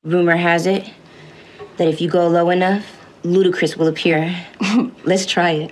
Rumor has it that if you go low enough, Ludacris will appear. Let's try it.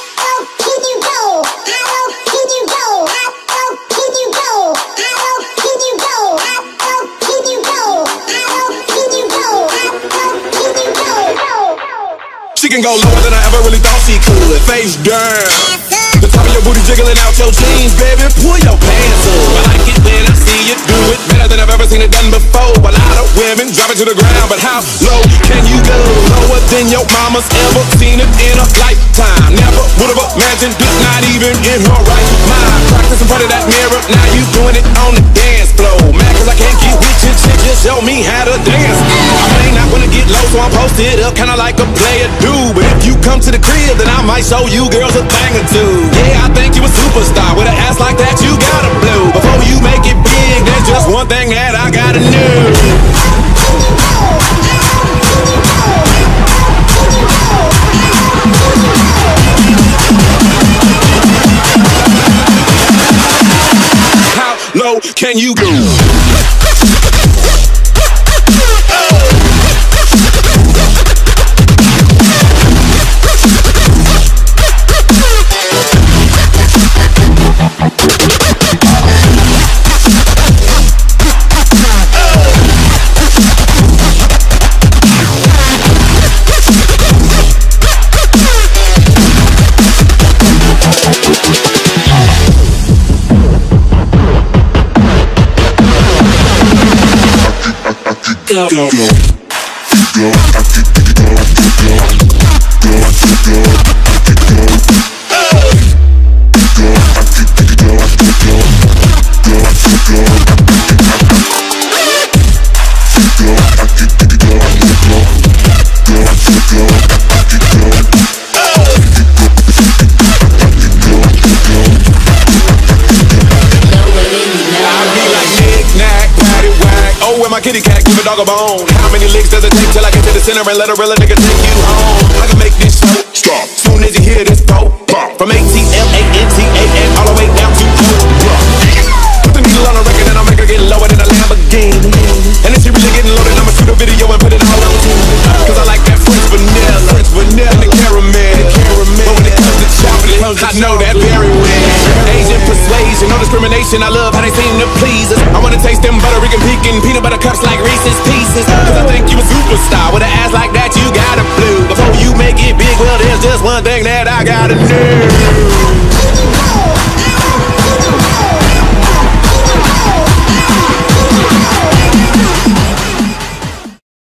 She can go lower than I ever really thought she could. Face down. The top of your booty jiggling out your jeans, baby. Pull your pants up. I like it when I see you do it. Better than I've ever seen it done before. A lot of women drop it to the ground, but how low can you go? Lower than your mama's ever seen it in a lifetime. Never would have imagined it, not even in her right mind. Practice in front of that mirror, now you doing it on the dance floor. Mad cause I can't get with you, chick, just show me how to dance. I may not wanna get low, so I'm posted up, kinda like a player do. But if you come to the crib, then I might show you girls a thing or two. Yeah, I think you a superstar. With an ass like that, you gotta blow. Before you make it big, there's just one thing that I gotta know. How low can you go? Go, go, go. My kitty cat, give a dog a bone. How many licks does it take till I get to the center and let a real nigga take you home? I can make this show stop soon as you hear this go pop. From ATLANTAN all the way down to put the needle on the record and I'll make her get lower than a Lamborghini. And if she really getting loaded, I'ma shoot a video and put it all on TV. Cause I like that French vanilla and the caramel. But when it comes to chocolate, I know that very well. Asian persuasion, no discrimination. I love how they seem to please us. I wanna taste them Puerto Rican pecan peanut butter cups like Reese's Pieces. Cause I think you a superstar. With an ass like that, you gotta blow. Before you make it big, well, there's just one thing that I gotta know.